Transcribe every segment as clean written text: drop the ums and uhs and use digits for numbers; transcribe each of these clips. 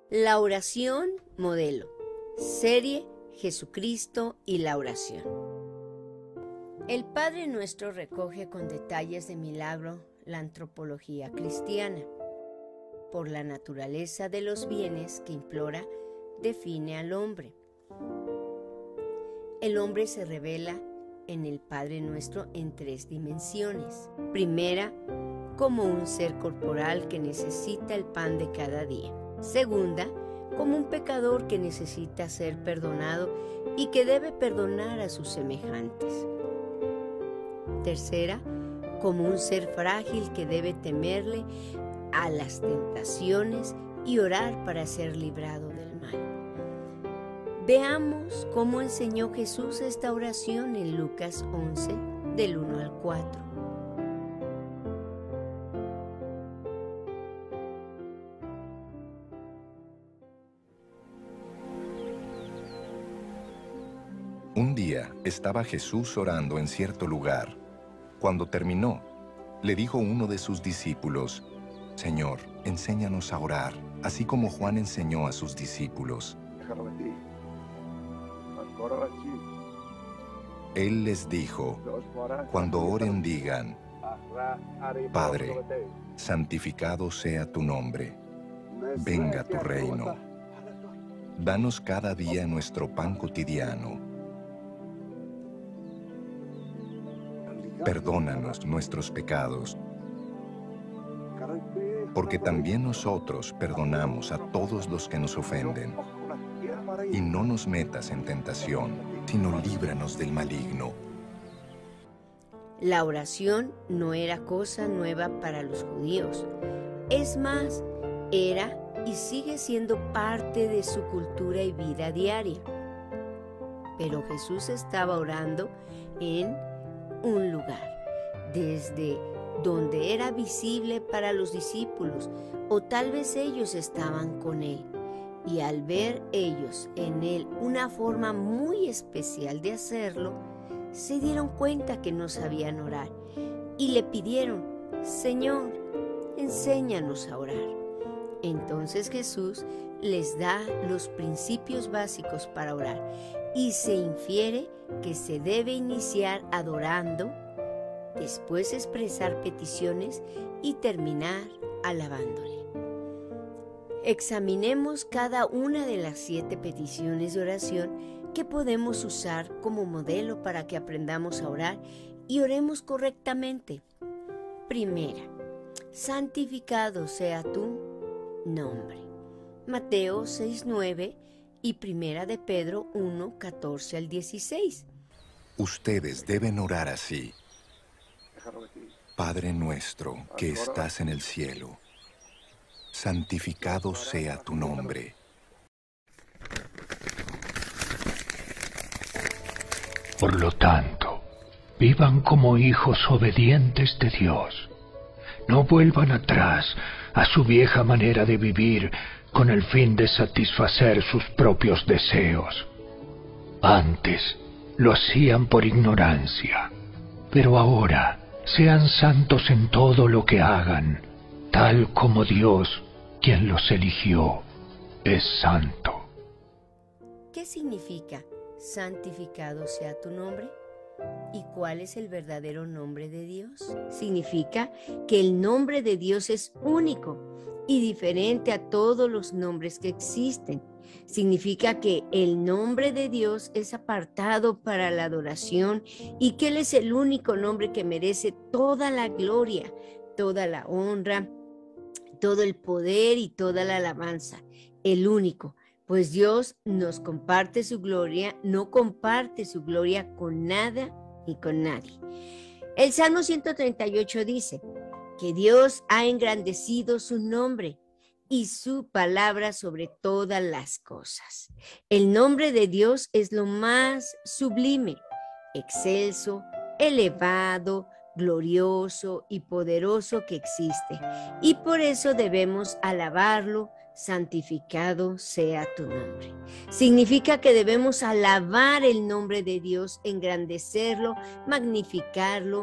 La oración modelo. Serie Jesucristo y la oración. El Padre Nuestro recoge con detalles de milagro la antropología cristiana. Por la naturaleza de los bienes que implora, define al hombre. El hombre se revela en el Padre Nuestro en tres dimensiones. Primera, como un ser corporal que necesita el pan de cada día. Segunda, como un pecador que necesita ser perdonado y que debe perdonar a sus semejantes. Tercera, como un ser frágil que debe temerle a las tentaciones y orar para ser librado del mal. Veamos cómo enseñó Jesús esta oración en Lucas 11, del 1 al 4. Un día estaba Jesús orando en cierto lugar. Cuando terminó, le dijo uno de sus discípulos: Señor, enséñanos a orar, así como Juan enseñó a sus discípulos. Él les dijo: cuando oren digan: Padre, santificado sea tu nombre, venga tu reino. Danos cada día nuestro pan cotidiano. Perdónanos nuestros pecados, porque también nosotros perdonamos a todos los que nos ofenden. Y no nos metas en tentación, sino líbranos del maligno. La oración no era cosa nueva para los judíos. Es más, era y sigue siendo parte de su cultura y vida diaria. Pero Jesús estaba orando en un lugar, desde donde era visible para los discípulos, o tal vez ellos estaban con él, y al ver ellos en él una forma muy especial de hacerlo, se dieron cuenta que no sabían orar, y le pidieron: Señor, enséñanos a orar. Entonces Jesús les da los principios básicos para orar, y se infiere que se debe iniciar adorando, después expresar peticiones y terminar alabándole. Examinemos cada una de las 7 peticiones de oración que podemos usar como modelo para que aprendamos a orar y oremos correctamente. Primera, santificado sea tu nombre. Mateo 6:9 y Primera de Pedro 1, 14 al 16. Ustedes deben orar así: Padre nuestro que estás en el cielo, santificado sea tu nombre. Por lo tanto, vivan como hijos obedientes de Dios. No vuelvan atrás a su vieja manera de vivir con el fin de satisfacer sus propios deseos. Antes lo hacían por ignorancia, pero ahora sean santos en todo lo que hagan, tal como Dios, quien los eligió, es santo. ¿Qué significa santificado sea tu nombre? ¿Y cuál es el verdadero nombre de Dios? Significa que el nombre de Dios es único y diferente a todos los nombres que existen. Significa que el nombre de Dios es apartado para la adoración y que Él es el único nombre que merece toda la gloria, toda la honra, todo el poder y toda la alabanza. El único. Pues Dios nos comparte su gloria, no comparte su gloria con nada ni con nadie. El Salmo 138 dice que Dios ha engrandecido su nombre y su palabra sobre todas las cosas. El nombre de Dios es lo más sublime, excelso, elevado, glorioso y poderoso que existe. Y por eso debemos alabarlo. Santificado sea tu nombre. Significa que debemos alabar el nombre de Dios, engrandecerlo, magnificarlo,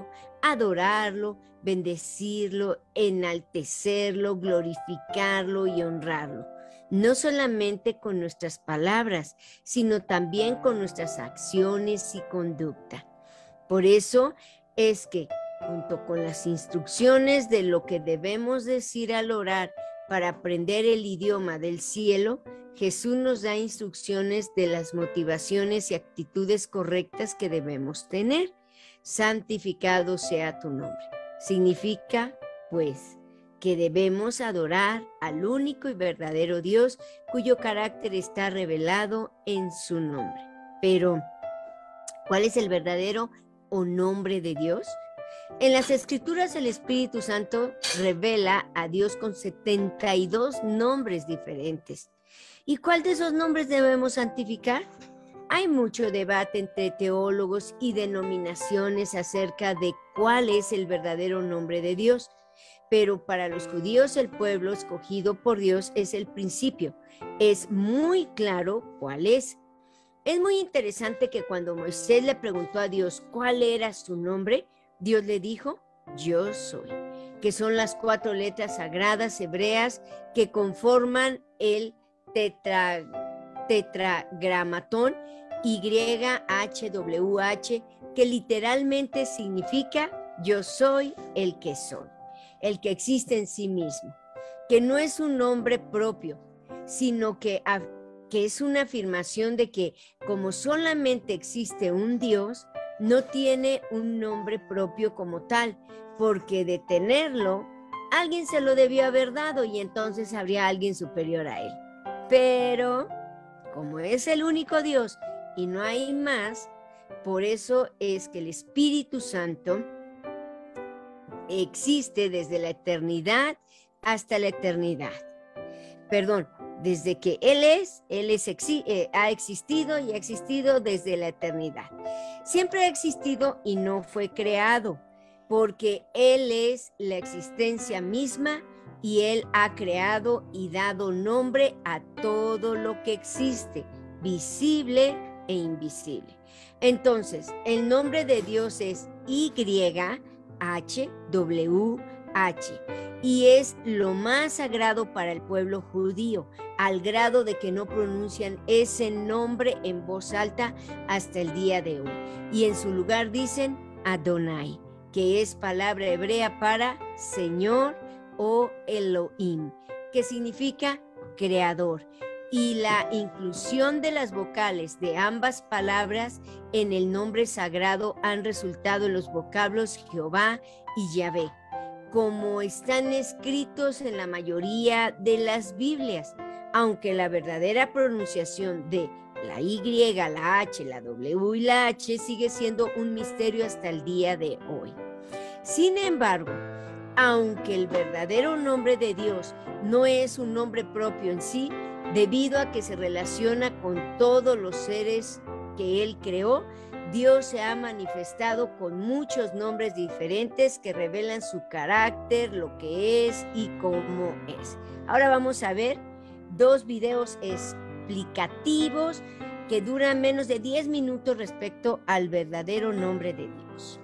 adorarlo, bendecirlo, enaltecerlo, glorificarlo y honrarlo. No solamente con nuestras palabras, sino también con nuestras acciones y conducta. Por eso es que, junto con las instrucciones de lo que debemos decir al orar para aprender el idioma del cielo, Jesús nos da instrucciones de las motivaciones y actitudes correctas que debemos tener. Santificado sea tu nombre. Significa, pues, que debemos adorar al único y verdadero Dios, cuyo carácter está revelado en su nombre. Pero, ¿cuál es el verdadero o nombre de Dios? En las Escrituras el Espíritu Santo revela a Dios con 72 nombres diferentes. ¿Y cuál de esos nombres debemos santificar? Hay mucho debate entre teólogos y denominaciones acerca de cuál es el verdadero nombre de Dios. Pero para los judíos el pueblo escogido por Dios es el principio. Es muy claro cuál es. Es muy interesante que cuando Moisés le preguntó a Dios cuál era su nombre, Dios le dijo, yo soy, que son las 4 letras sagradas hebreas que conforman el tetragramatón YHWH, que literalmente significa yo soy el que soy, el que existe en sí mismo, que no es un nombre propio, sino que es una afirmación de que como solamente existe un Dios, no tiene un nombre propio como tal, porque de tenerlo, alguien se lo debió haber dado y entonces habría alguien superior a él. Pero, como es el único Dios y no hay más, por eso es que el Espíritu Santo existe desde la eternidad hasta la eternidad. Perdón, desde que Él ha existido y ha existido desde la eternidad. Siempre ha existido y no fue creado, porque Él es la existencia misma y Él ha creado y dado nombre a todo lo que existe, visible e invisible. Entonces, el nombre de Dios es YHWH y es lo más sagrado para el pueblo judío, al grado de que no pronuncian ese nombre en voz alta hasta el día de hoy. Y en su lugar dicen Adonai, que es palabra hebrea para Señor o Elohim, que significa creador. Y la inclusión de las vocales de ambas palabras en el nombre sagrado han resultado en los vocablos Jehová y Yahvé, como están escritos en la mayoría de las Biblias, aunque la verdadera pronunciación de la Y, la H, la W y la H sigue siendo un misterio hasta el día de hoy. Sin embargo, aunque el verdadero nombre de Dios no es un nombre propio en sí, debido a que se relaciona con todos los seres que Él creó, Dios se ha manifestado con muchos nombres diferentes que revelan su carácter, lo que es y cómo es. Ahora vamos a ver 2 videos explicativos que duran menos de 10 minutos respecto al verdadero nombre de Dios.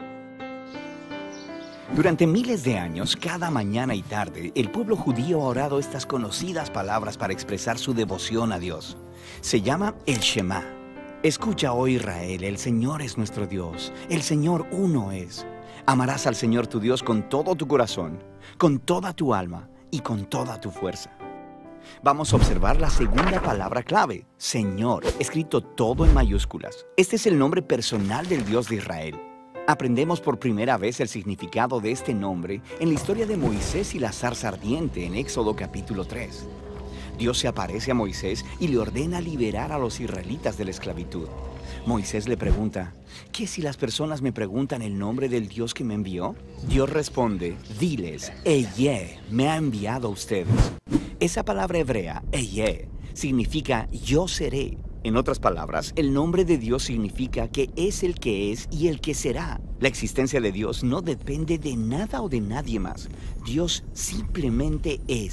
Durante miles de años, cada mañana y tarde, el pueblo judío ha orado estas conocidas palabras para expresar su devoción a Dios. Se llama el Shema. Escucha, oh Israel, el Señor es nuestro Dios, el Señor uno es. Amarás al Señor tu Dios con todo tu corazón, con toda tu alma y con toda tu fuerza. Vamos a observar la segunda palabra clave, Señor, escrito todo en mayúsculas. Este es el nombre personal del Dios de Israel. Aprendemos por primera vez el significado de este nombre en la historia de Moisés y la zarza ardiente en Éxodo capítulo 3. Dios se aparece a Moisés y le ordena liberar a los israelitas de la esclavitud. Moisés le pregunta, ¿qué si las personas me preguntan el nombre del Dios que me envió? Dios responde, diles, Eyeh me ha enviado a ustedes. Esa palabra hebrea, Eyeh, significa yo seré. En otras palabras, el nombre de Dios significa que es el que es y el que será. La existencia de Dios no depende de nada o de nadie más. Dios simplemente es.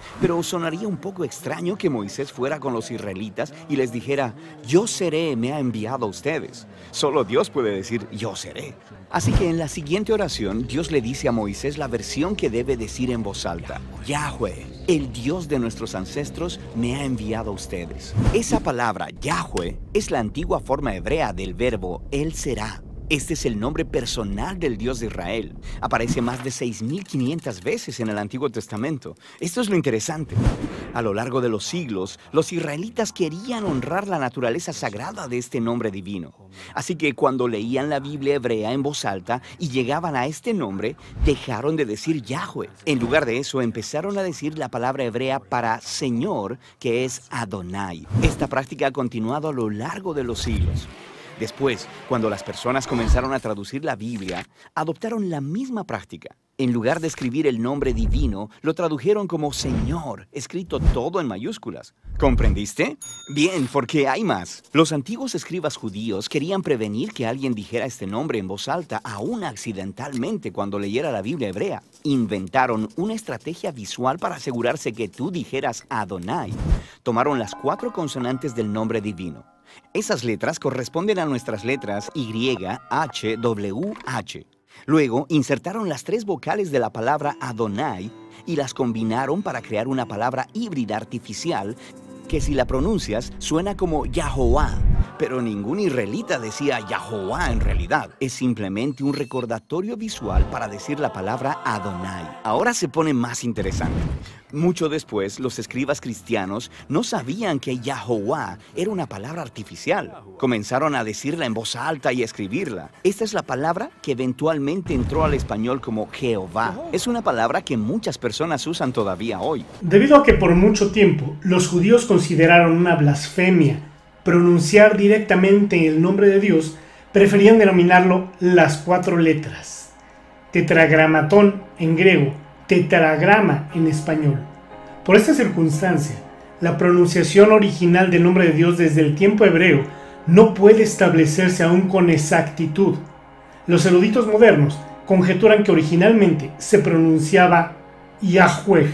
Pero sonaría un poco extraño que Moisés fuera con los israelitas y les dijera, yo seré, me ha enviado a ustedes. Solo Dios puede decir, yo seré. Así que en la siguiente oración, Dios le dice a Moisés la versión que debe decir en voz alta. Yahweh, el Dios de nuestros ancestros, me ha enviado a ustedes. Esa palabra, Yahweh, es la antigua forma hebrea del verbo Él será. Este es el nombre personal del Dios de Israel. Aparece más de 6.500 veces en el Antiguo Testamento. Esto es lo interesante. A lo largo de los siglos, los israelitas querían honrar la naturaleza sagrada de este nombre divino. Así que cuando leían la Biblia hebrea en voz alta y llegaban a este nombre, dejaron de decir Yahweh. En lugar de eso, empezaron a decir la palabra hebrea para Señor, que es Adonai. Esta práctica ha continuado a lo largo de los siglos. Después, cuando las personas comenzaron a traducir la Biblia, adoptaron la misma práctica. En lugar de escribir el nombre divino, lo tradujeron como Señor, escrito todo en mayúsculas. ¿Comprendiste? Bien, porque hay más. Los antiguos escribas judíos querían prevenir que alguien dijera este nombre en voz alta, aún accidentalmente cuando leyera la Biblia hebrea. Inventaron una estrategia visual para asegurarse que tú dijeras Adonai. Tomaron las 4 consonantes del nombre divino. Esas letras corresponden a nuestras letras Y, H, W, H. Luego insertaron las 3 vocales de la palabra Adonai y las combinaron para crear una palabra híbrida artificial que si la pronuncias suena como Yahová. Pero ningún israelita decía Yahová en realidad. Es simplemente un recordatorio visual para decir la palabra Adonai. Ahora se pone más interesante. Mucho después, los escribas cristianos no sabían que Yahová era una palabra artificial. Comenzaron a decirla en voz alta y a escribirla. Esta es la palabra que eventualmente entró al español como Jehová. Es una palabra que muchas personas usan todavía hoy. Debido a que por mucho tiempo los judíos consideraron una blasfemia pronunciar directamente el nombre de Dios, preferían denominarlo las 4 letras. Tetragramatón en griego, tetragrama en español. Por esta circunstancia, la pronunciación original del nombre de Dios desde el tiempo hebreo no puede establecerse aún con exactitud. Los eruditos modernos conjeturan que originalmente se pronunciaba Yahweh,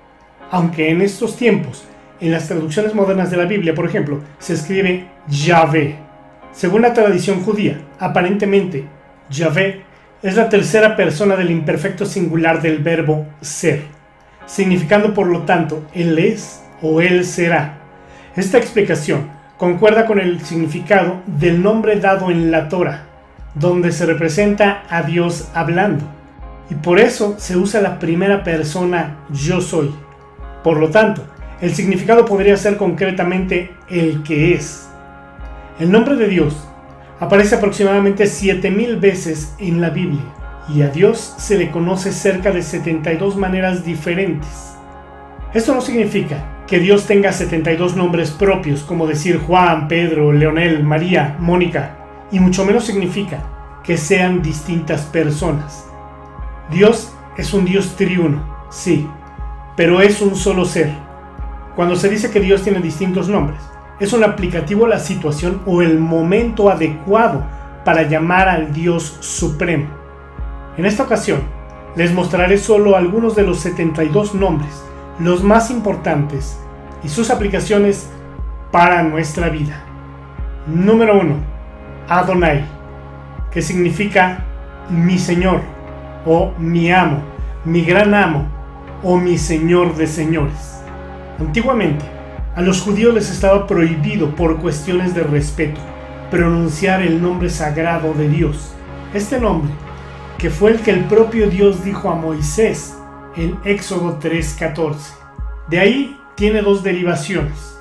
aunque en estos tiempos, en las traducciones modernas de la Biblia, por ejemplo, se escribe Yahvé. Según la tradición judía, aparentemente, Yahvé es la tercera persona del imperfecto singular del verbo ser, significando por lo tanto Él es o Él será. Esta explicación concuerda con el significado del nombre dado en la Torah, donde se representa a Dios hablando, y por eso se usa la primera persona yo soy. Por lo tanto, el significado podría ser concretamente el que es. El nombre de Dios aparece aproximadamente 7000 veces en la Biblia y a Dios se le conoce cerca de 72 maneras diferentes. Esto no significa que Dios tenga 72 nombres propios, como decir Juan, Pedro, Leonel, María, Mónica, y mucho menos significa que sean distintas personas. Dios es un Dios triuno, sí, pero es un solo ser. Cuando se dice que Dios tiene distintos nombres, es un aplicativo a la situación o el momento adecuado para llamar al Dios supremo. En esta ocasión, les mostraré solo algunos de los 72 nombres, los más importantes, y sus aplicaciones para nuestra vida. Número 1. Adonai, que significa mi Señor, o mi amo, mi gran amo, o mi Señor de señores. Antiguamente, a los judíos les estaba prohibido por cuestiones de respeto pronunciar el nombre sagrado de Dios. Este nombre, que fue el que el propio Dios dijo a Moisés en Éxodo 3:14. De ahí tiene 2 derivaciones.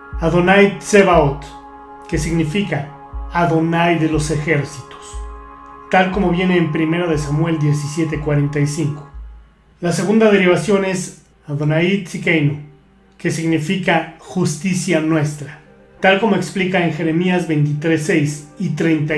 Adonai Tsebaot, que significa Adonai de los ejércitos, tal como viene en 1 Samuel 17:45. La segunda derivación es Adonai Tzidkeinu, que significa justicia nuestra, tal como explica en Jeremías 23:6 y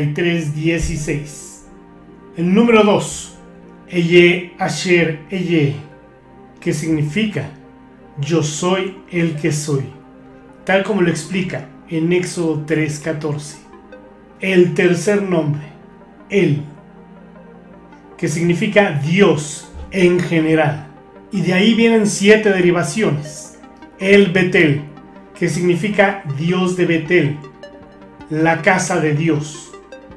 33:16. El número 2, Eye Asher Eye, que significa yo soy el que soy, tal como lo explica en Éxodo 3:14. El tercer nombre, El, que significa Dios en general, Y de ahí vienen 7 derivaciones. El Betel, que significa Dios de Betel, la casa de Dios.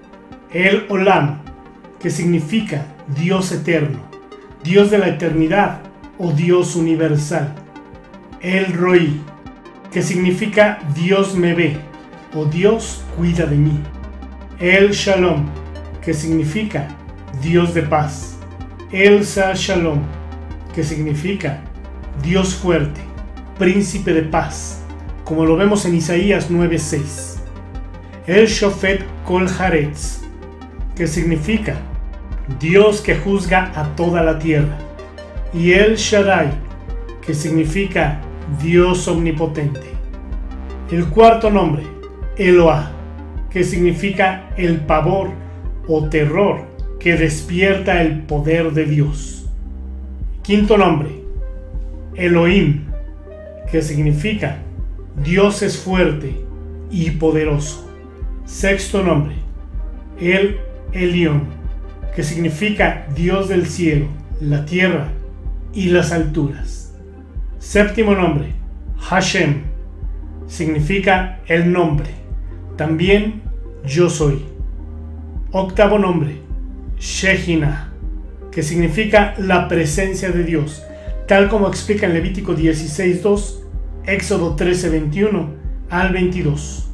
El Olam, que significa Dios eterno, Dios de la eternidad o Dios universal. El Roi, que significa Dios me ve o Dios cuida de mí. El Shalom, que significa Dios de paz. El Sar Shalom, que significa Dios fuerte, príncipe de paz, como lo vemos en Isaías 9:6. El Shofet Kol Haaretz, que significa Dios que juzga a toda la tierra. Y El Shaddai, que significa Dios omnipotente. El cuarto nombre, Eloah, que significa el pavor o terror que despierta el poder de Dios. Quinto nombre, Elohim, que significa Dios es fuerte y poderoso. Sexto nombre, El Elión, que significa Dios del cielo, la tierra y las alturas. Séptimo nombre, Hashem, significa el nombre, también yo soy. Octavo nombre, Shekinah, que significa la presencia de Dios, tal como explica en Levítico 16:2, Éxodo 13:21 al 22.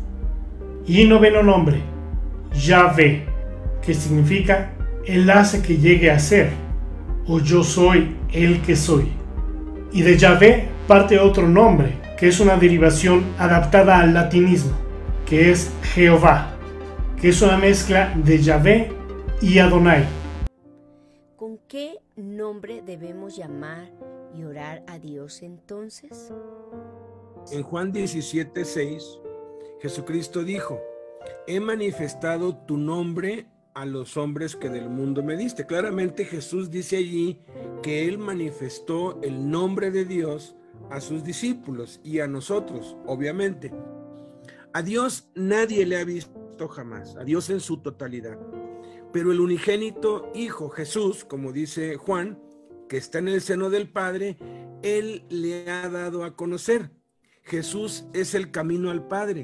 Y noveno nombre, Yahvé, que significa Él hace que llegue a ser, o yo soy el que soy. Y de Yahvé parte otro nombre, que es una derivación adaptada al latinismo, que es Jehová, que es una mezcla de Yahvé y Adonai. ¿Con qué nombre debemos llamar y orar a Dios entonces? En Juan 17:6, Jesucristo dijo: he manifestado tu nombre a los hombres que del mundo me diste. Claramente Jesús dice allí que Él manifestó el nombre de Dios a sus discípulos y a nosotros, obviamente. A Dios nadie le ha visto jamás, a Dios en su totalidad. Pero el unigénito Hijo, Jesús, como dice Juan, que está en el seno del Padre, Él le ha dado a conocer. Jesús es el camino al Padre.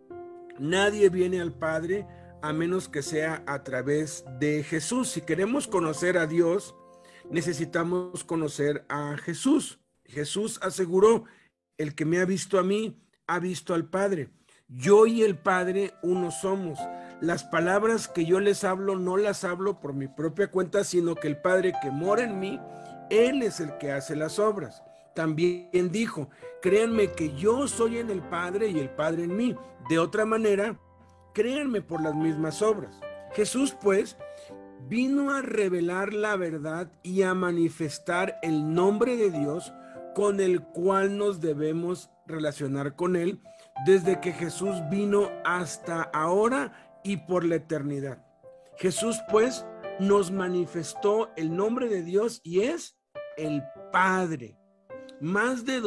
Nadie viene al Padre a menos que sea a través de Jesús. Si queremos conocer a Dios, necesitamos conocer a Jesús. Jesús aseguró: el que me ha visto a mí, ha visto al Padre. Yo y el Padre uno somos. Las palabras que yo les hablo, no las hablo por mi propia cuenta, sino que el Padre que mora en mí, Él es el que hace las obras. También dijo: créanme que yo soy en el Padre y el Padre en mí. De otra manera, créanme por las mismas obras. Jesús, pues, vino a revelar la verdad y a manifestar el nombre de Dios con el cual nos debemos relacionar con Él desde que Jesús vino hasta ahora y por la eternidad. Jesús, pues, nos manifestó el nombre de Dios y es el Padre. Más de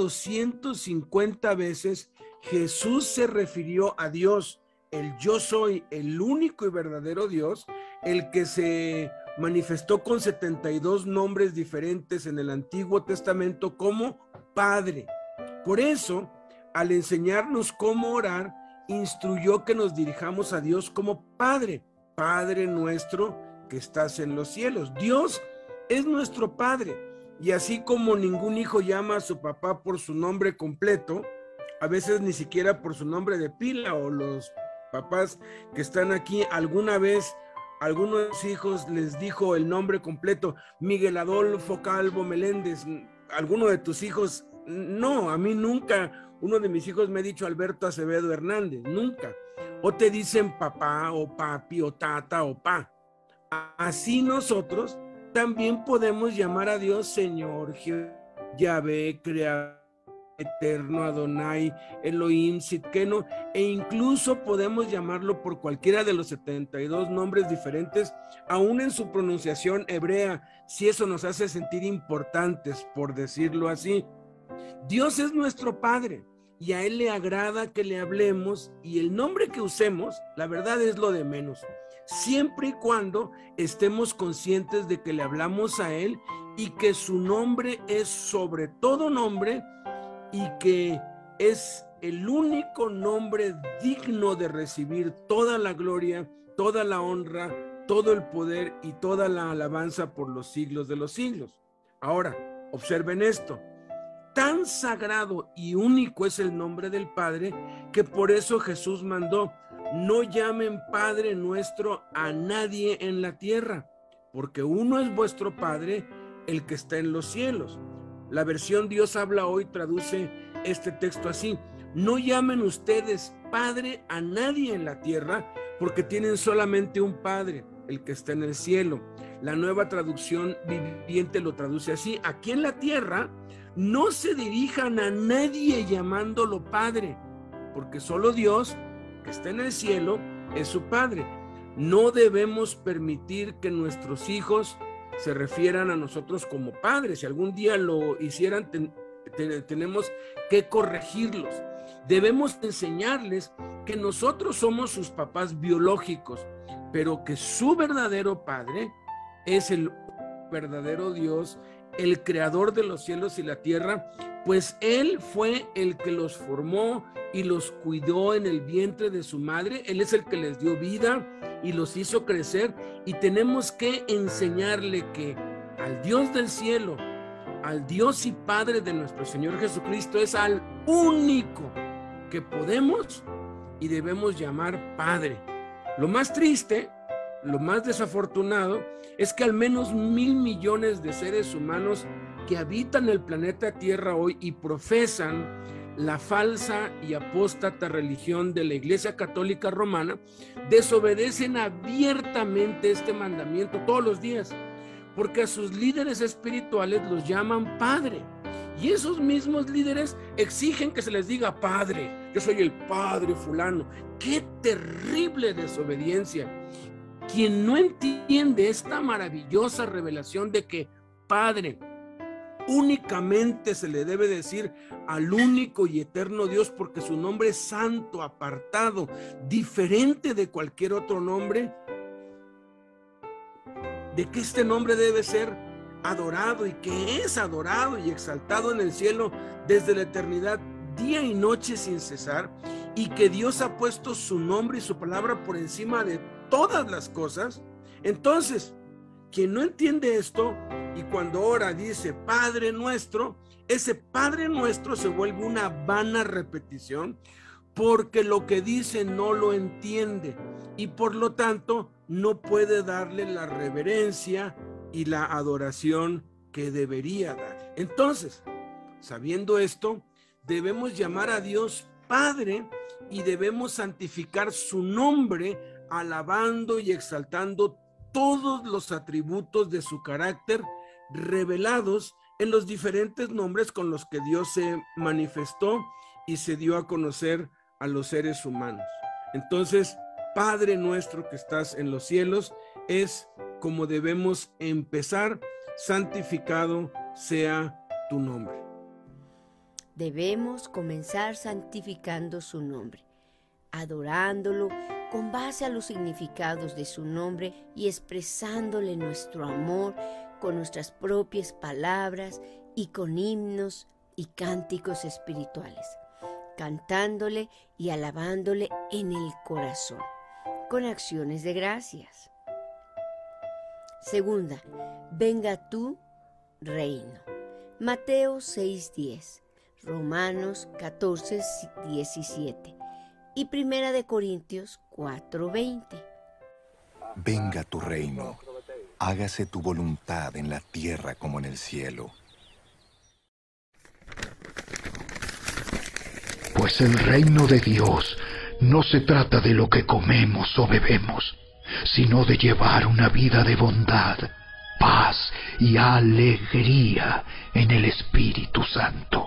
250 veces Jesús se refirió a Dios, el yo soy, el único y verdadero Dios, el que se manifestó con 72 nombres diferentes en el Antiguo Testamento como Padre. Por eso, al enseñarnos cómo orar, instruyó que nos dirijamos a Dios como Padre. Padre nuestro que estás en los cielos. Dios es nuestro Padre. Y así como ningún hijo llama a su papá por su nombre completo, a veces ni siquiera por su nombre de pila, o los papás que están aquí, alguna vez algunos hijos les dijo el nombre completo: Miguel Adolfo Calvo Meléndez. ¿Alguno de tus hijos? No, a mí nunca uno de mis hijos me ha dicho Alberto Acevedo Hernández, nunca. O te dicen papá, o papi, o tata, o pa. Así nosotros también podemos llamar a Dios Señor, Yahvé, Creador, Eterno, Adonai, Elohim, Sidkenu, e incluso podemos llamarlo por cualquiera de los 72 nombres diferentes, aún en su pronunciación hebrea, si eso nos hace sentir importantes, por decirlo así. Dios es nuestro Padre y a Él le agrada que le hablemos, y el nombre que usemos, la verdad, es lo de menos, siempre y cuando estemos conscientes de que le hablamos a Él y que su nombre es sobre todo nombre y que es el único nombre digno de recibir toda la gloria, toda la honra, todo el poder y toda la alabanza por los siglos de los siglos. Ahora, observen esto. Tan sagrado y único es el nombre del Padre que por eso Jesús mandó: no llamen Padre nuestro a nadie en la tierra, porque uno es vuestro Padre, el que está en los cielos. La versión Dios habla hoy traduce este texto así: no llamen ustedes Padre a nadie en la tierra, porque tienen solamente un Padre, el que está en el cielo. La Nueva Traducción Viviente lo traduce así: aquí en la tierra no se dirijan a nadie llamándolo Padre, porque solo Dios, que está en el cielo, es su Padre. No debemos permitir que nuestros hijos se refieran a nosotros como padres. Si algún día lo hicieran, tenemos que corregirlos. Debemos enseñarles que nosotros somos sus papás biológicos, pero que su verdadero Padre es el verdadero Dios, el creador de los cielos y la tierra, pues Él fue el que los formó y los cuidó en el vientre de su madre. Él es el que les dio vida y los hizo crecer, y tenemos que enseñarle que al Dios del cielo, al Dios y Padre de nuestro Señor Jesucristo, es al único que podemos y debemos llamar Padre. Lo más triste, lo más desafortunado, es que al menos 1,000 millones de seres humanos que habitan el planeta Tierra hoy y profesan la falsa y apóstata religión de la Iglesia Católica Romana desobedecen abiertamente este mandamiento todos los días, porque a sus líderes espirituales los llaman Padre, y esos mismos líderes exigen que se les diga Padre. Yo soy el Padre fulano. ¡Qué terrible desobediencia! Quien no entiende esta maravillosa revelación de que Padre únicamente se le debe decir al único y eterno Dios, porque su nombre es santo, apartado, diferente de cualquier otro nombre, de que este nombre debe ser adorado y que es adorado y exaltado en el cielo desde la eternidad, día y noche sin cesar, y que Dios ha puesto su nombre y su palabra por encima de todas las cosas. Entonces, quien no entiende esto y cuando ora dice Padre nuestro, ese Padre nuestro se vuelve una vana repetición, porque lo que dice no lo entiende y por lo tanto no puede darle la reverencia y la adoración que debería dar. Entonces, sabiendo esto, debemos llamar a Dios Padre y debemos santificar su nombre, alabando y exaltando todos los atributos de su carácter revelados en los diferentes nombres con los que Dios se manifestó y se dio a conocer a los seres humanos. Entonces, Padre nuestro que estás en los cielos es como debemos empezar: santificado sea tu nombre. Debemos comenzar santificando su nombre, adorándolo con base a los significados de su nombre y expresándole nuestro amor con nuestras propias palabras y con himnos y cánticos espirituales, cantándole y alabándole en el corazón, con acciones de gracias. Segunda, venga tu reino. Mateo 6:10, Romanos 14:17 y Primera de Corintios 4:20. Venga tu reino, hágase tu voluntad en la tierra como en el cielo. Pues el reino de Dios no se trata de lo que comemos o bebemos, sino de llevar una vida de bondad, paz y alegría en el Espíritu Santo.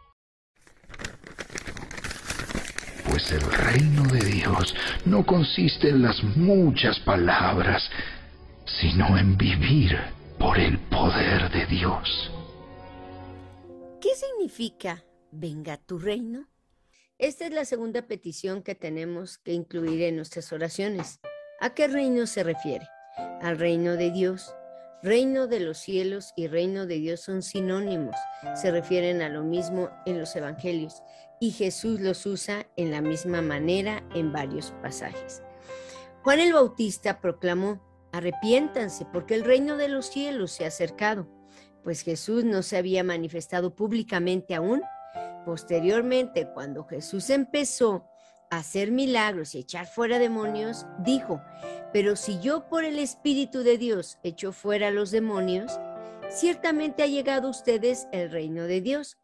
Pues el reino de Dios no consiste en las muchas palabras, sino en vivir por el poder de Dios. ¿Qué significa venga tu reino? Esta es la segunda petición que tenemos que incluir en nuestras oraciones. ¿A qué reino se refiere? ¿Al reino de Dios, Reino de los cielos y reino de Dios son sinónimos, se refieren a lo mismo en los evangelios y Jesús los usa en la misma manera en varios pasajes. Juan el Bautista proclamó: arrepiéntanse porque el reino de los cielos se ha acercado, pues Jesús no se había manifestado públicamente aún. Posteriormente, cuando Jesús empezó a hacer milagros y echar fuera demonios, dijo: pero si yo por el Espíritu de Dios echo fuera los demonios, ciertamente ha llegado a ustedes el reino de Dios.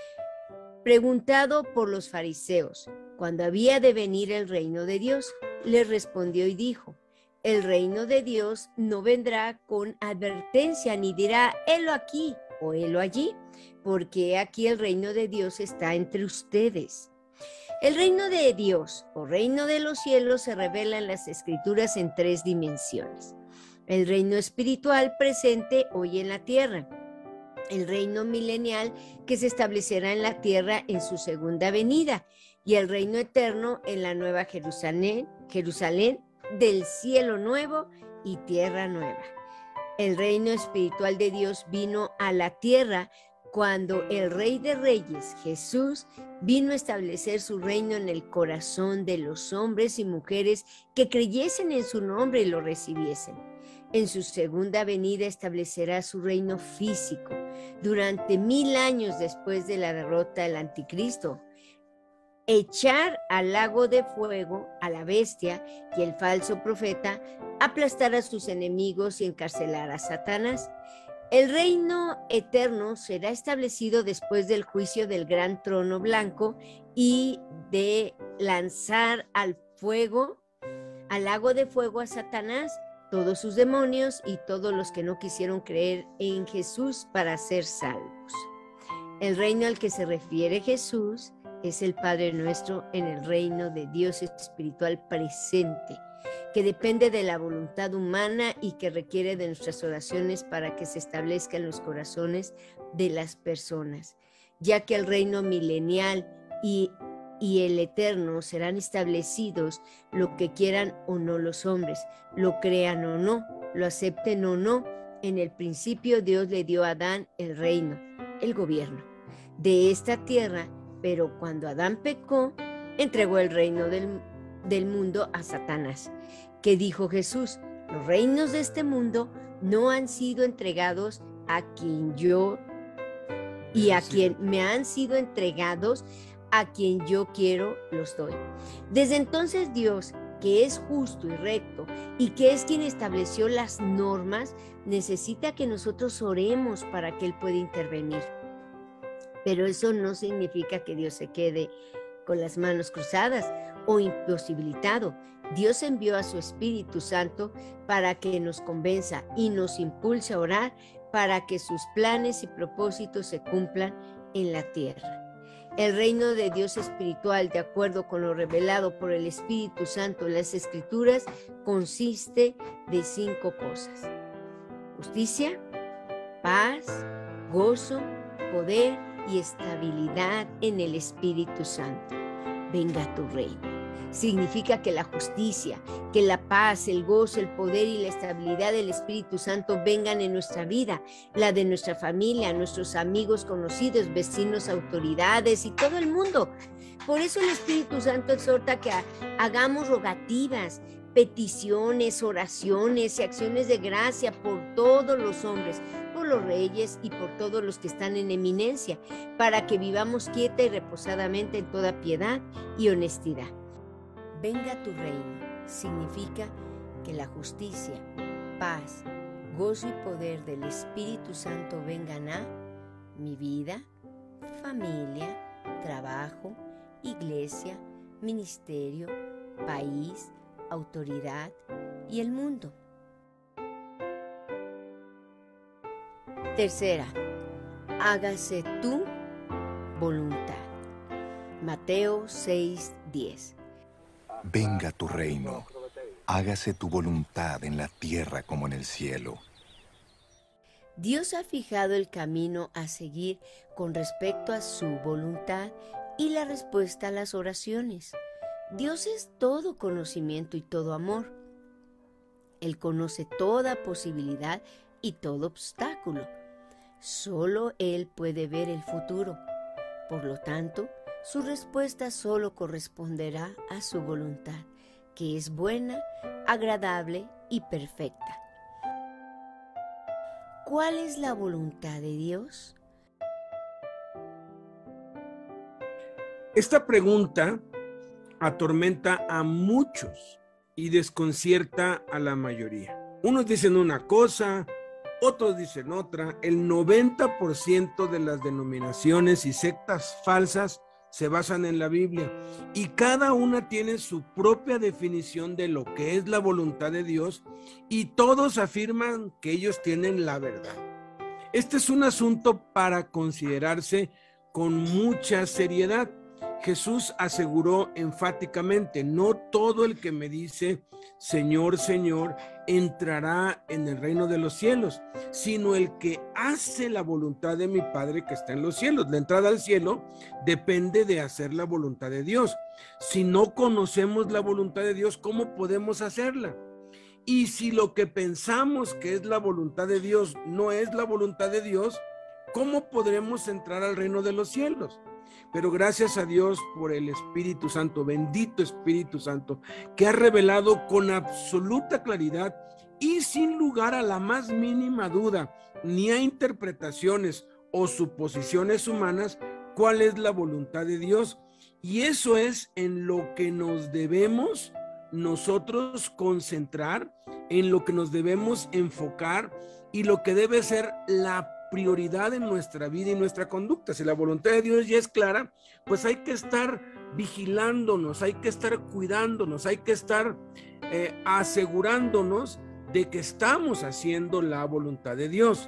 Preguntado por los fariseos cuándo había de venir el reino de Dios, les respondió y dijo: el reino de Dios no vendrá con advertencia, ni dirá helo aquí o helo allí, porque aquí el reino de Dios está entre ustedes. El reino de Dios o reino de los cielos se revela en las Escrituras en 3 dimensiones. El reino espiritual presente hoy en la tierra, el reino milenial que se establecerá en la tierra en su segunda venida y el reino eterno en la nueva Jerusalén del cielo nuevo y tierra nueva. El reino espiritual de Dios vino a la tierra cuando el Rey de Reyes, Jesús, vino a establecer su reino en el corazón de los hombres y mujeres que creyesen en su nombre y lo recibiesen. En su segunda venida establecerá su reino físico durante 1000 años después de la derrota del anticristo. Echar al lago de fuego a la bestia y el falso profeta, aplastar a sus enemigos y encarcelar a Satanás. El reino eterno será establecido después del juicio del gran trono blanco y de lanzar al fuego, al lago de fuego a Satanás, todos sus demonios y todos los que no quisieron creer en Jesús para ser salvos. El reino al que se refiere Jesús es el Padre nuestro en el reino de Dios espiritual presente, que depende de la voluntad humana y que requiere de nuestras oraciones para que se establezca en los corazones de las personas, ya que el reino milenial y el eterno serán establecidos lo que quieran o no los hombres, lo crean o no, lo acepten o no. En el principio Dios le dio a Adán el reino, el gobierno de esta tierra, pero cuando Adán pecó, entregó el reino del mundo a Satanás. ¿Qué dijo Jesús? Los reinos de este mundo no han sido entregados a quien yo y a quien me han sido entregados, a quien yo quiero los doy. Desde entonces Dios, que es justo y recto y que es quien estableció las normas, necesita que nosotros oremos para que Él pueda intervenir. Pero eso no significa que Dios se quede con las manos cruzadas o imposibilitado. Dios envió a su Espíritu Santo para que nos convenza y nos impulse a orar para que sus planes y propósitos se cumplan en la tierra. El reino de Dios espiritual, de acuerdo con lo revelado por el Espíritu Santo en las Escrituras, consiste de 5 cosas: justicia, paz, gozo, poder y estabilidad en el Espíritu Santo. Venga tu reino. Significa que la justicia, que la paz, el gozo, el poder y la estabilidad del Espíritu Santo vengan en nuestra vida, la de nuestra familia, nuestros amigos, conocidos, vecinos, autoridades y todo el mundo. Por eso el Espíritu Santo exhorta que hagamos rogativas, peticiones, oraciones y acciones de gracia por todos los hombres, por los reyes y por todos los que están en eminencia, para que vivamos quieta y reposadamente en toda piedad y honestidad. Venga tu reino significa que la justicia, paz, gozo y poder del Espíritu Santo vengan a mi vida, familia, trabajo, iglesia, ministerio, país, autoridad y el mundo. Tercera, hágase tu voluntad. Mateo 6:10. Venga tu reino, hágase tu voluntad en la tierra como en el cielo. Dios ha fijado el camino a seguir con respecto a su voluntad y la respuesta a las oraciones. Dios es todo conocimiento y todo amor. Él conoce toda posibilidad y todo obstáculo. Solo Él puede ver el futuro. Por lo tanto, su respuesta solo corresponderá a su voluntad, que es buena, agradable y perfecta. ¿Cuál es la voluntad de Dios? Esta pregunta atormenta a muchos y desconcierta a la mayoría. Unos dicen una cosa, otros dicen otra. El 90% de las denominaciones y sectas falsas se basan en la Biblia y cada una tiene su propia definición de lo que es la voluntad de Dios y todos afirman que ellos tienen la verdad. Este es un asunto para considerarse con mucha seriedad. Jesús aseguró enfáticamente: no todo el que me dice Señor, Señor, entrará en el reino de los cielos, sino el que hace la voluntad de mi Padre que está en los cielos. La entrada al cielo depende de hacer la voluntad de Dios. Si no conocemos la voluntad de Dios, ¿cómo podemos hacerla? Y si lo que pensamos que es la voluntad de Dios no es la voluntad de Dios, ¿cómo podremos entrar al reino de los cielos? Pero gracias a Dios por el Espíritu Santo, bendito Espíritu Santo, que ha revelado con absoluta claridad y sin lugar a la más mínima duda, ni a interpretaciones o suposiciones humanas, cuál es la voluntad de Dios. Y eso es en lo que nos debemos nosotros concentrar, en lo que nos debemos enfocar y lo que debe ser la prioridad en nuestra vida y nuestra conducta. Si la voluntad de Dios ya es clara, pues hay que estar vigilándonos, hay que estar cuidándonos, hay que estar asegurándonos de que estamos haciendo la voluntad de Dios.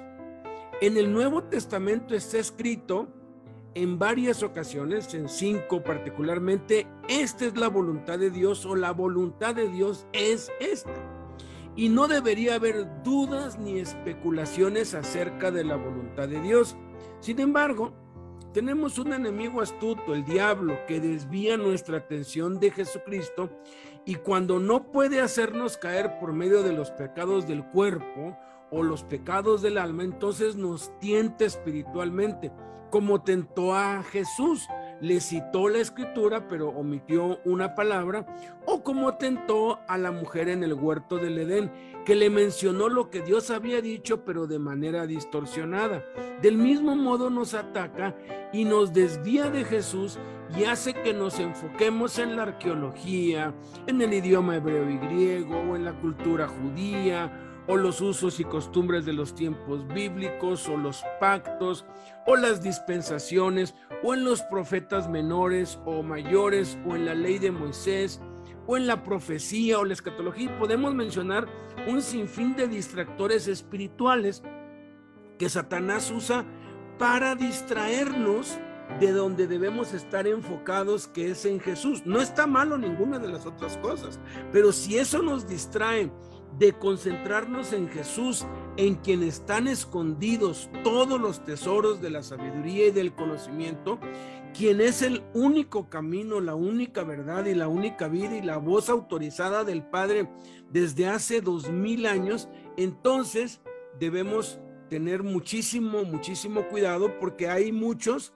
En el Nuevo Testamento está escrito en varias ocasiones, en 5 particularmente: esta es la voluntad de Dios, o la voluntad de Dios es esta. Y no debería haber dudas ni especulaciones acerca de la voluntad de Dios. Sin embargo, tenemos un enemigo astuto, el diablo, que desvía nuestra atención de Jesucristo, y cuando no puede hacernos caer por medio de los pecados del cuerpo o los pecados del alma, entonces nos tienta espiritualmente, como tentó a Jesús. Le citó la escritura pero omitió una palabra, o como tentó a la mujer en el huerto del Edén, que le mencionó lo que Dios había dicho pero de manera distorsionada. Del mismo modo nos ataca y nos desvía de Jesús y hace que nos enfoquemos en la arqueología, en el idioma hebreo y griego, o en la cultura judía, o los usos y costumbres de los tiempos bíblicos, o los pactos, o las dispensaciones, o en los profetas menores o mayores, o en la ley de Moisés, o en la profecía o la escatología. Y podemos mencionar un sinfín de distractores espirituales que Satanás usa para distraernos de donde debemos estar enfocados, que es en Jesús. No está malo ninguna de las otras cosas, pero si eso nos distrae de concentrarnos en Jesús, en quien están escondidos todos los tesoros de la sabiduría y del conocimiento, quien es el único camino, la única verdad y la única vida, y la voz autorizada del Padre desde hace 2000 años, entonces debemos tener muchísimo cuidado, porque hay muchos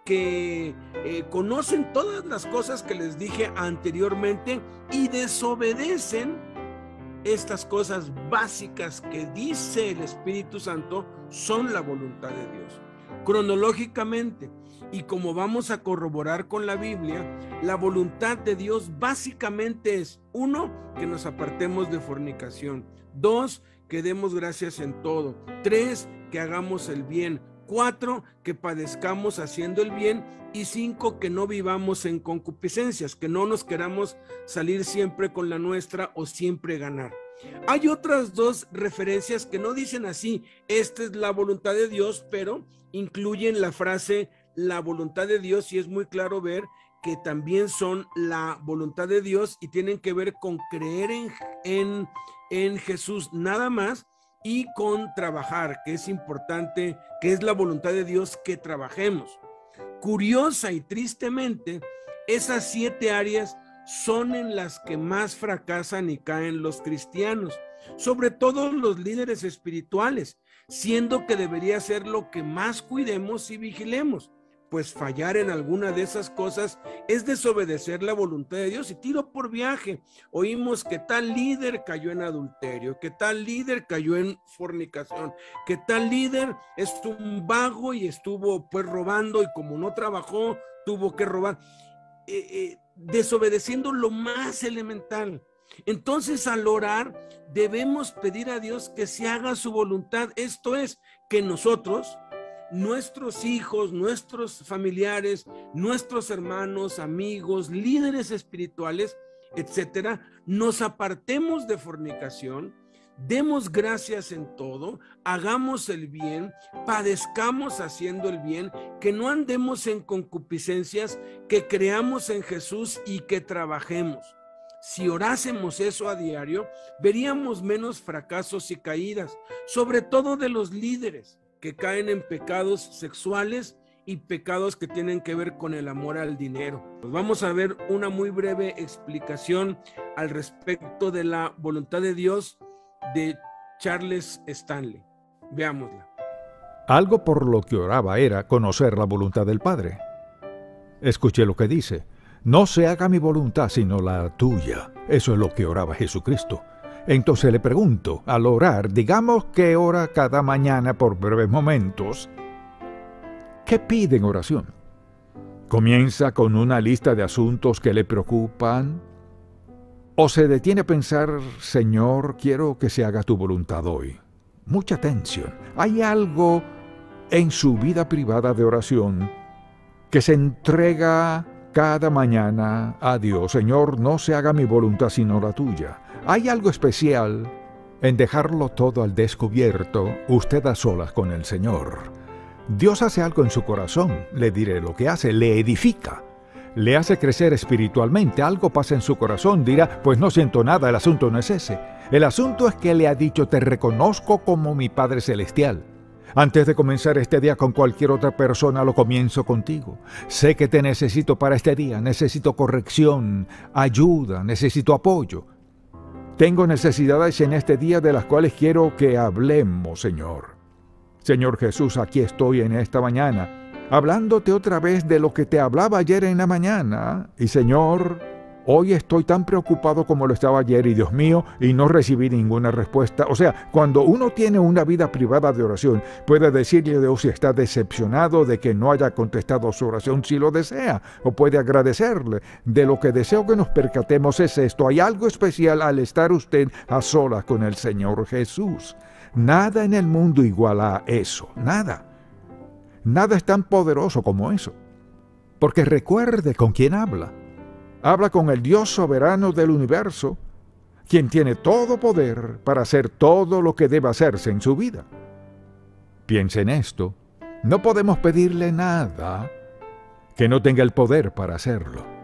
que conocen todas las cosas que les dije anteriormente y desobedecen estas cosas básicas que dice el Espíritu Santo son la voluntad de Dios. Cronológicamente, y como vamos a corroborar con la Biblia, la voluntad de Dios básicamente es: 1, que nos apartemos de fornicación; 2, que demos gracias en todo; 3, que hagamos el bien; 4, que padezcamos haciendo el bien; y 5, que no vivamos en concupiscencias, que no nos queramos salir siempre con la nuestra o siempre ganar. Hay otras 2 referencias que no dicen así: esta es la voluntad de Dios, pero incluyen la frase la voluntad de Dios, y es muy claro ver que también son la voluntad de Dios y tienen que ver con creer en Jesús nada más, y con trabajar, que es importante, que es la voluntad de Dios que trabajemos. Curiosa y tristemente, esas 7 áreas son en las que más fracasan y caen los cristianos, sobre todo los líderes espirituales, siendo que debería ser lo que más cuidemos y vigilemos, pues fallar en alguna de esas cosas es desobedecer la voluntad de Dios. Y tiro por viaje, oímos que tal líder cayó en adulterio, que tal líder cayó en fornicación, que tal líder es un vago y estuvo pues robando, y como no trabajó, tuvo que robar, desobedeciendo lo más elemental. Entonces, al orar, debemos pedir a Dios que se haga su voluntad. Esto es, que nosotros, nuestros hijos, nuestros familiares, nuestros hermanos, amigos, líderes espirituales, etcétera, nos apartemos de fornicación, demos gracias en todo, hagamos el bien, padezcamos haciendo el bien, que no andemos en concupiscencias, que creamos en Jesús y que trabajemos. Si orásemos eso a diario, veríamos menos fracasos y caídas, sobre todo de los líderes que caen en pecados sexuales y pecados que tienen que ver con el amor al dinero. Pues vamos a ver una muy breve explicación al respecto de la voluntad de Dios de Charles Stanley. Veámosla. Algo por lo que oraba era conocer la voluntad del Padre. Escuché lo que dice: no se haga mi voluntad sino la tuya. Eso es lo que oraba Jesucristo. Entonces le pregunto, al orar, digamos que ora cada mañana por breves momentos, ¿qué pide en oración? ¿Comienza con una lista de asuntos que le preocupan? ¿O se detiene a pensar, Señor, quiero que se haga tu voluntad hoy? Mucha atención. Hay algo en su vida privada de oración que se entrega cada mañana a Dios. Señor, no se haga mi voluntad sino la tuya. Hay algo especial en dejarlo todo al descubierto, usted a solas con el Señor. Dios hace algo en su corazón, le diré lo que hace, le edifica, le hace crecer espiritualmente, algo pasa en su corazón, dirá, pues no siento nada, el asunto no es ese. El asunto es que le ha dicho, te reconozco como mi Padre Celestial. Antes de comenzar este día con cualquier otra persona, lo comienzo contigo. Sé que te necesito para este día, necesito corrección, ayuda, necesito apoyo. Tengo necesidades en este día de las cuales quiero que hablemos, Señor. Señor Jesús, aquí estoy en esta mañana, hablándote otra vez de lo que te hablaba ayer en la mañana. Y Señor, hoy estoy tan preocupado como lo estaba ayer, y Dios mío, y no recibí ninguna respuesta. O sea, cuando uno tiene una vida privada de oración, puede decirle a Dios si está decepcionado de que no haya contestado su oración si lo desea, o puede agradecerle. De lo que deseo que nos percatemos es esto: hay algo especial al estar usted a solas con el Señor Jesús. Nada en el mundo iguala a eso, nada. Nada es tan poderoso como eso. Porque recuerde con quién habla. Habla con el Dios soberano del universo, quien tiene todo poder para hacer todo lo que debe hacerse en su vida. Piense en esto. No podemos pedirle nada que no tenga el poder para hacerlo.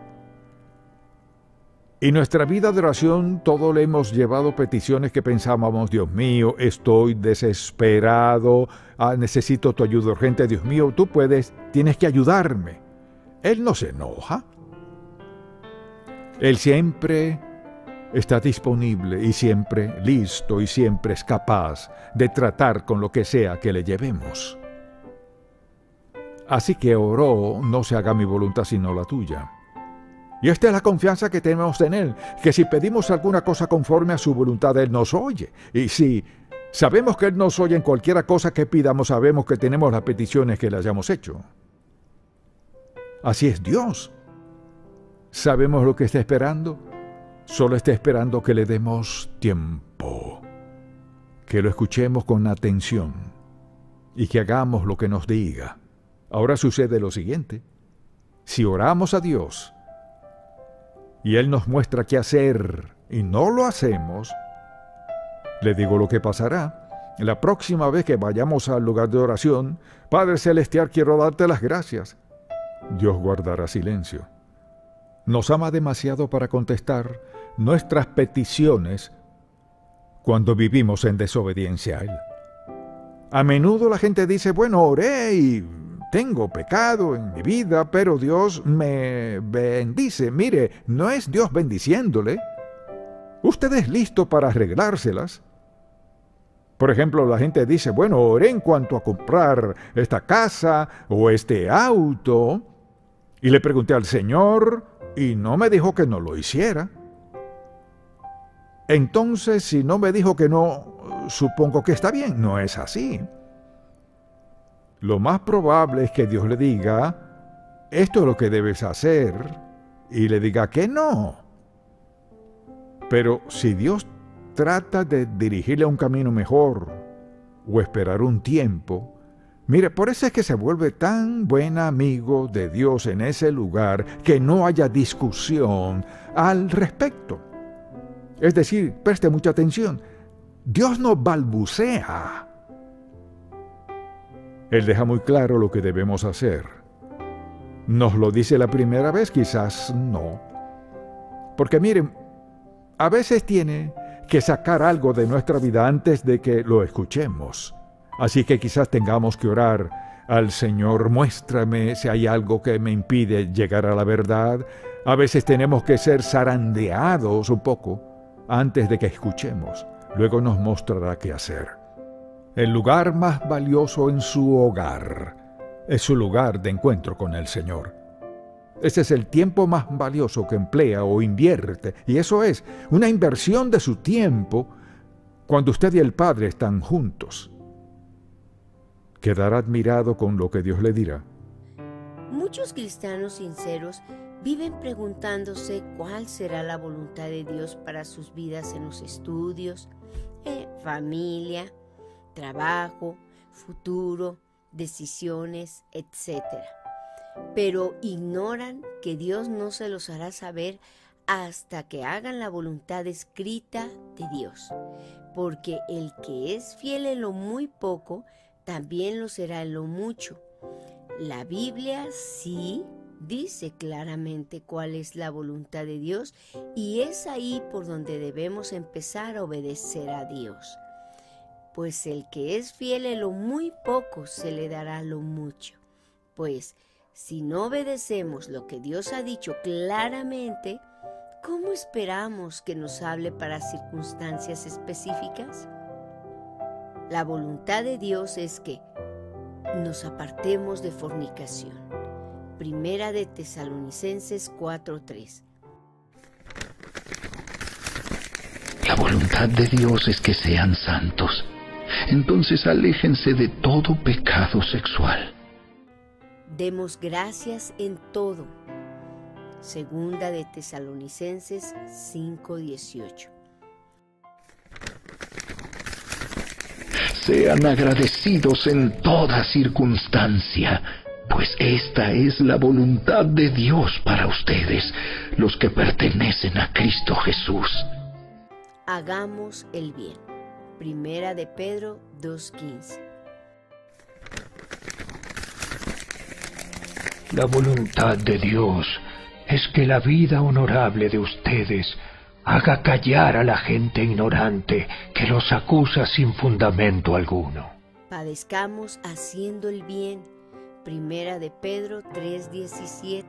Y nuestra vida de oración, todo le hemos llevado peticiones que pensábamos, Dios mío, estoy desesperado, necesito tu ayuda urgente, Dios mío, tú puedes, tienes que ayudarme. Él no se enoja. Él siempre está disponible y siempre listo y siempre es capaz de tratar con lo que sea que le llevemos. Así que oró, no se haga mi voluntad sino la tuya. Y esta es la confianza que tenemos en Él, que si pedimos alguna cosa conforme a su voluntad, Él nos oye. Y si sabemos que Él nos oye en cualquier cosa que pidamos, sabemos que tenemos las peticiones que le hayamos hecho. Así es Dios. ¿Sabemos lo que está esperando? Solo está esperando que le demos tiempo, que lo escuchemos con atención y que hagamos lo que nos diga. Ahora sucede lo siguiente: si oramos a Dios y Él nos muestra qué hacer y no lo hacemos, le digo lo que pasará. La próxima vez que vayamos al lugar de oración, Padre Celestial, quiero darte las gracias. Dios guardará silencio. Nos ama demasiado para contestar nuestras peticiones cuando vivimos en desobediencia a Él. A menudo la gente dice, bueno, oré y tengo pecado en mi vida, pero Dios me bendice. Mire, no es Dios bendiciéndole. Usted es listo para arreglárselas. Por ejemplo, la gente dice, bueno, oré en cuanto a comprar esta casa o este auto, y le pregunté al Señor y no me dijo que no lo hiciera. Entonces, si no me dijo que no, supongo que está bien. No es así. Lo más probable es que Dios le diga, esto es lo que debes hacer, y le diga que no. Pero si Dios trata de dirigirle a un camino mejor o esperar un tiempo, mire, por eso es que se vuelve tan buen amigo de Dios en ese lugar que no haya discusión al respecto. Es decir, preste mucha atención, Dios no balbucea. Él deja muy claro lo que debemos hacer. ¿Nos lo dice la primera vez? Quizás no. Porque miren, a veces tiene que sacar algo de nuestra vida antes de que lo escuchemos. Así que quizás tengamos que orar al Señor, muéstrame si hay algo que me impide llegar a la verdad. A veces tenemos que ser zarandeados un poco antes de que escuchemos. Luego nos mostrará qué hacer. El lugar más valioso en su hogar es su lugar de encuentro con el Señor. Ese es el tiempo más valioso que emplea o invierte, y eso es una inversión de su tiempo cuando usted y el Padre están juntos. Quedará admirado con lo que Dios le dirá. Muchos cristianos sinceros viven preguntándose cuál será la voluntad de Dios para sus vidas en los estudios, familia, trabajo, futuro, decisiones, etc. Pero ignoran que Dios no se los hará saber hasta que hagan la voluntad escrita de Dios, porque el que es fiel en lo muy poco, también lo será en lo mucho. La Biblia sí dice claramente cuál es la voluntad de Dios, y es ahí por donde debemos empezar a obedecer a Dios. Pues el que es fiel en lo muy poco, se le dará lo mucho. Pues si no obedecemos lo que Dios ha dicho claramente, ¿cómo esperamos que nos hable para circunstancias específicas? La voluntad de Dios es que nos apartemos de fornicación. Primera de Tesalonicenses 4:3. La voluntad de Dios es que sean santos. Entonces aléjense de todo pecado sexual. Demos gracias en todo. Segunda de Tesalonicenses 5:18. Sean agradecidos en toda circunstancia, pues esta es la voluntad de Dios para ustedes, los que pertenecen a Cristo Jesús. Hagamos el bien. Primera de Pedro 2:15. La voluntad de Dios es que la vida honorable de ustedes haga callar a la gente ignorante que los acusa sin fundamento alguno. Padezcamos haciendo el bien. Primera de Pedro 3:17.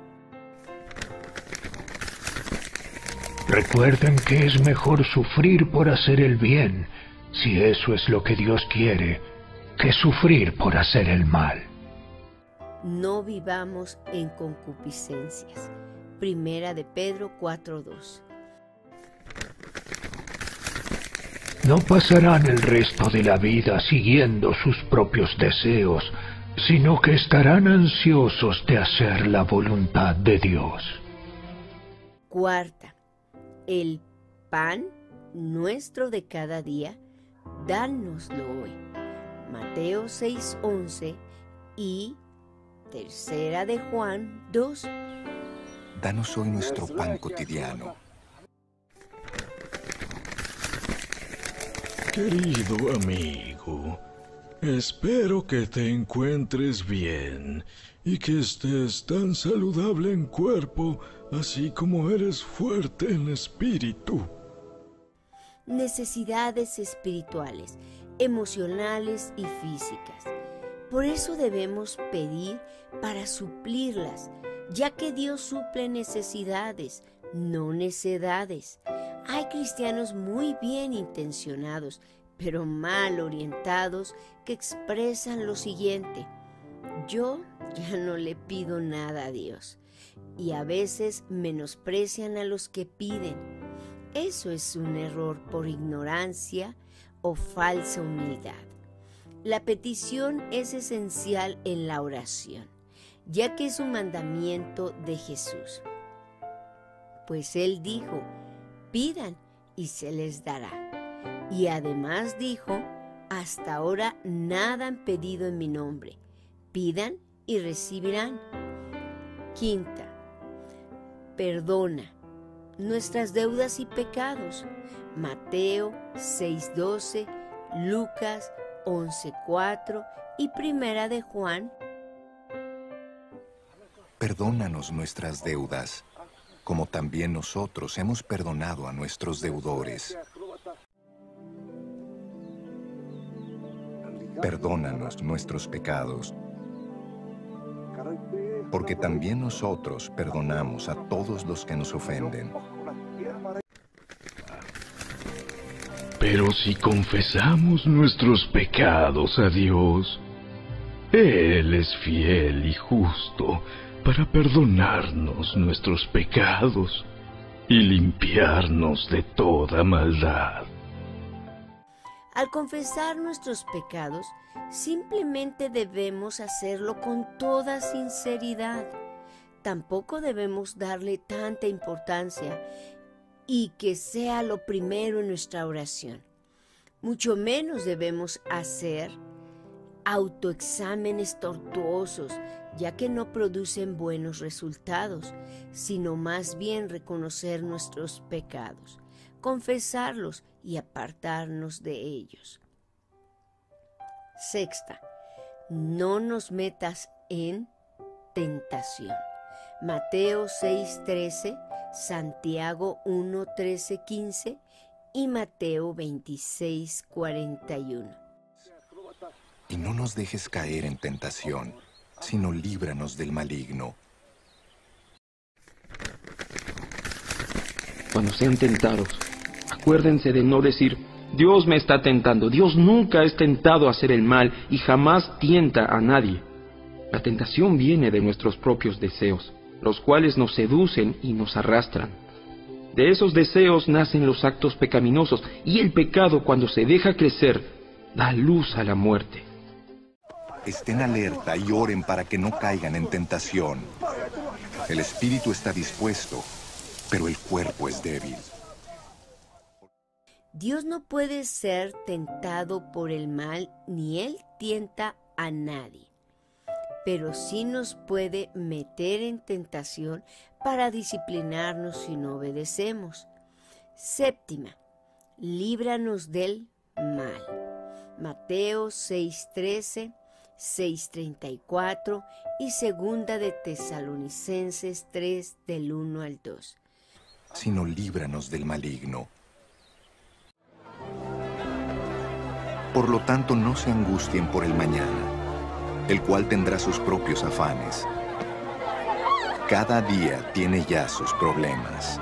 Recuerden que es mejor sufrir por hacer el bien, si eso es lo que Dios quiere, que sufrir por hacer el mal. No vivamos en concupiscencias. Primera de Pedro 4:2. No pasarán el resto de la vida siguiendo sus propios deseos, sino que estarán ansiosos de hacer la voluntad de Dios. Cuarta, el pan nuestro de cada día, dánoslo hoy. Mateo 6:11 y tercera de Juan 2. Danos hoy nuestro pan cotidiano. Querido amigo, espero que te encuentres bien y que estés tan saludable en cuerpo, así como eres fuerte en espíritu. Necesidades espirituales, emocionales y físicas. Por eso debemos pedir para suplirlas, ya que Dios suple necesidades, no necedades. Hay cristianos muy bien intencionados, pero mal orientados, que expresan lo siguiente: yo ya no le pido nada a Dios, y a veces menosprecian a los que piden. Eso es un error por ignorancia o falsa humildad. La petición es esencial en la oración, ya que es un mandamiento de Jesús. Pues Él dijo: pidan y se les dará. Y además dijo: hasta ahora nada han pedido en mi nombre. Pidan y recibirán. Quinta, perdona nuestras deudas y pecados. Mateo 6:12, Lucas 11:4 y Primera de Juan. Perdónanos nuestras deudas, como también nosotros hemos perdonado a nuestros deudores. Perdónanos nuestros pecados, porque también nosotros perdonamos a todos los que nos ofenden. Pero si confesamos nuestros pecados a Dios, Él es fiel y justo para perdonarnos nuestros pecados y limpiarnos de toda maldad. Al confesar nuestros pecados, simplemente debemos hacerlo con toda sinceridad. Tampoco debemos darle tanta importancia y que sea lo primero en nuestra oración. Mucho menos debemos hacer autoexámenes tortuosos, ya que no producen buenos resultados, sino más bien reconocer nuestros pecados, confesarlos y apartarnos de ellos. Sexta, no nos metas en tentación. Mateo 6:13, Santiago 1:13-15 y Mateo 26:41. Y no nos dejes caer en tentación, sino líbranos del maligno. Cuando sean tentados, acuérdense de no decir: Dios me está tentando. Dios nunca es tentado a hacer el mal y jamás tienta a nadie. La tentación viene de nuestros propios deseos, los cuales nos seducen y nos arrastran. De esos deseos nacen los actos pecaminosos, y el pecado, cuando se deja crecer, da luz a la muerte. Estén alerta y oren para que no caigan en tentación. El espíritu está dispuesto, pero el cuerpo es débil. Dios no puede ser tentado por el mal, ni Él tienta a nadie. Pero sí nos puede meter en tentación para disciplinarnos si no obedecemos. Séptima, líbranos del mal. Mateo 6:13, 6:34 y segunda de Tesalonicenses 3 del 1 al 2. Sino líbranos del maligno. Por lo tanto, no se angustien por el mañana, el cual tendrá sus propios afanes. Cada día tiene ya sus problemas.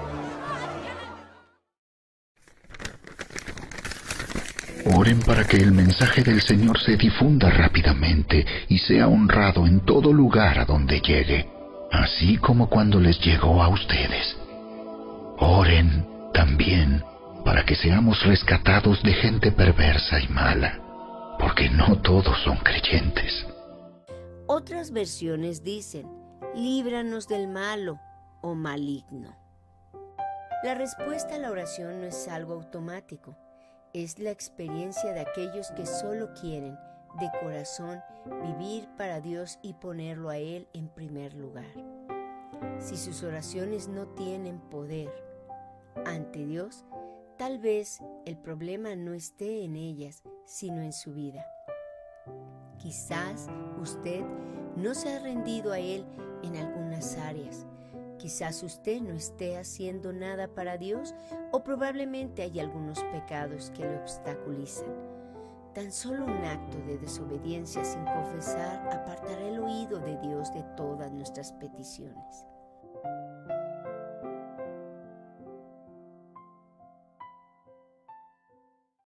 Oren para que el mensaje del Señor se difunda rápidamente y sea honrado en todo lugar a donde llegue, así como cuando les llegó a ustedes. Oren también para que seamos rescatados de gente perversa y mala, porque no todos son creyentes. Otras versiones dicen: líbranos del malo o maligno. La respuesta a la oración no es algo automático, es la experiencia de aquellos que solo quieren, de corazón, vivir para Dios y ponerlo a Él en primer lugar. Si sus oraciones no tienen poder ante Dios, tal vez el problema no esté en ellas, sino en su vida. Quizás usted no se ha rendido a Él en algunas áreas. Quizás usted no esté haciendo nada para Dios, o probablemente hay algunos pecados que le obstaculizan. Tan solo un acto de desobediencia sin confesar apartará el oído de Dios de todas nuestras peticiones.